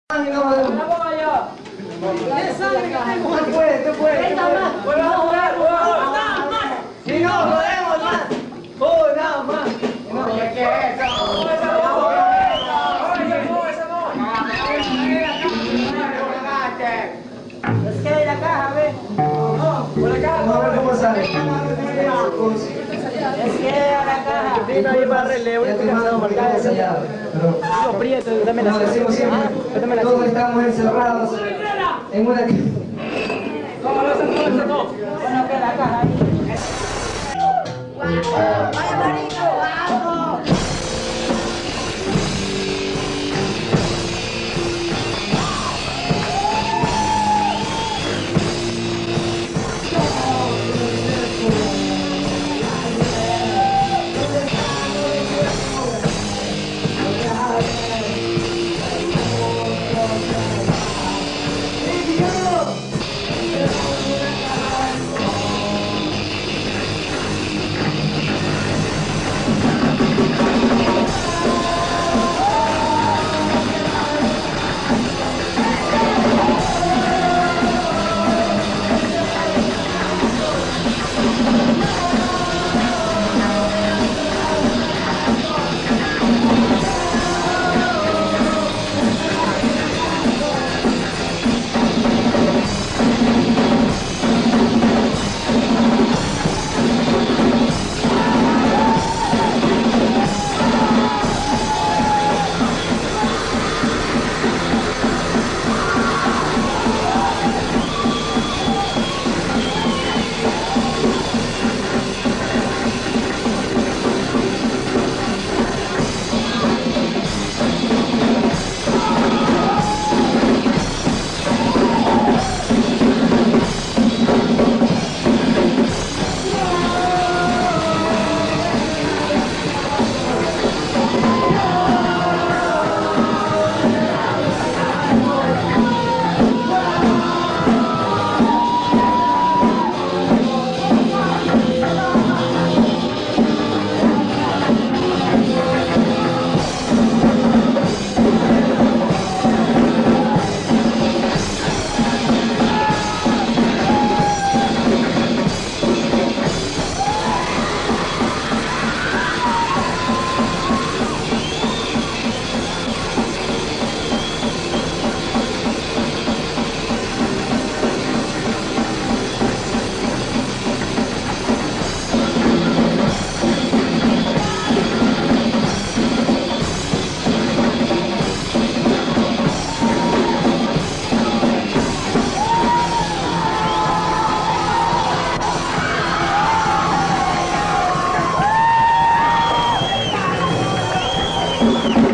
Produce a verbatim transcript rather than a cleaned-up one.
Tú puedes, tú puedes. Vamos a jugar, si no, podemos más. Una más. No, ¿qué es eso? Es que hay la caja, ve. Por la caja. Vamos a ver cómo sale. Es que a la caja. Vino ahí para relevo. Ya tenemos marcado ensayado. Pero como decimos siempre, todos estamos encerrados en una... ¿Cómo lo hacen? ¿Cómo lo hacen? Bueno, que la caja ahí. ¡Vaya, marico! ¡Vamos! Thank you.